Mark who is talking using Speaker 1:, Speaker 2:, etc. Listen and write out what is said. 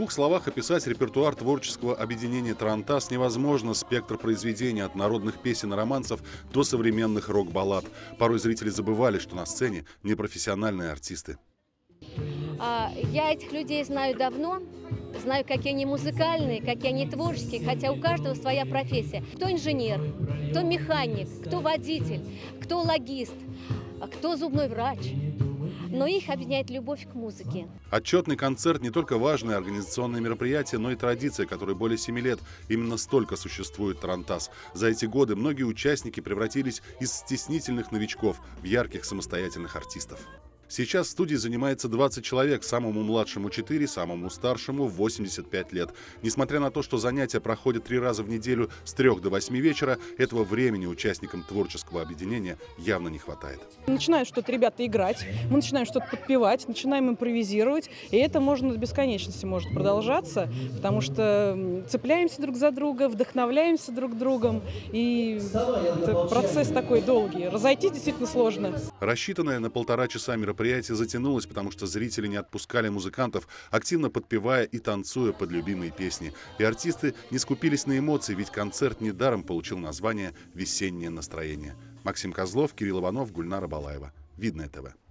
Speaker 1: двух словах описать репертуар творческого объединения «Тарантас» невозможно. Спектр произведений от народных песен и романсов до современных рок-баллад. Порой зрители забывали, что на сцене непрофессиональные артисты.
Speaker 2: Я этих людей знаю давно, знаю, какие они музыкальные, какие они творческие, хотя у каждого своя профессия. Кто инженер, кто механик, кто водитель, кто логист, кто зубной врач. Но их объединяет любовь к музыке.
Speaker 1: Отчетный концерт – не только важное организационное мероприятие, но и традиция, которой более 7 лет. Именно столько существует «Тарантас». За эти годы многие участники превратились из стеснительных новичков в ярких самостоятельных артистов. Сейчас в студии занимается 20 человек, самому младшему 4, самому старшему 85 лет. Несмотря на то, что занятия проходят 3 раза в неделю с 3 до 8 вечера, этого времени участникам творческого объединения явно не хватает.
Speaker 3: Начинают что-то ребята играть, мы начинаем что-то подпевать, начинаем импровизировать, и это можно до бесконечности может продолжаться, потому что цепляемся друг за друга, вдохновляемся друг другом, и это процесс такой долгий. Разойтись действительно сложно.
Speaker 1: Рассчитанное на 1,5 часа мероприятие затянулось, потому что зрители не отпускали музыкантов, активно подпевая и танцуя под любимые песни. И артисты не скупились на эмоции, ведь концерт недаром получил название «Весеннее настроение». Максим Козлов, Кирилл Иванов, Гульнара Балаева. Видное ТВ.